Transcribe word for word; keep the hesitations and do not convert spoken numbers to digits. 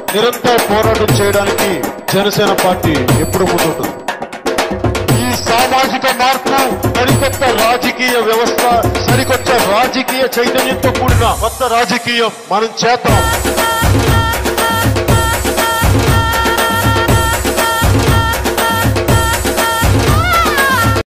నిరంతర పోరాటం చేయడానికి జనసేన పార్టీ ఎప్పుడు ముందుంటుంది. ఈ సామాజిక మార్పు సరికొత్త రాజకీయ వ్యవస్థ, సరికొత్త రాజకీయ చైతన్యంతో కూడిన కొత్త రాజకీయం మనం చేద్దాం.